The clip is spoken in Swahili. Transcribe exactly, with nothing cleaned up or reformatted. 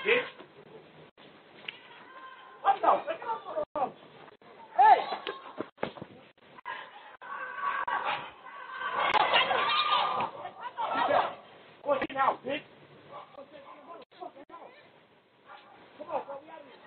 bitch. What the? Hey! Go sit down, bitch. Come on, bro. We out of here.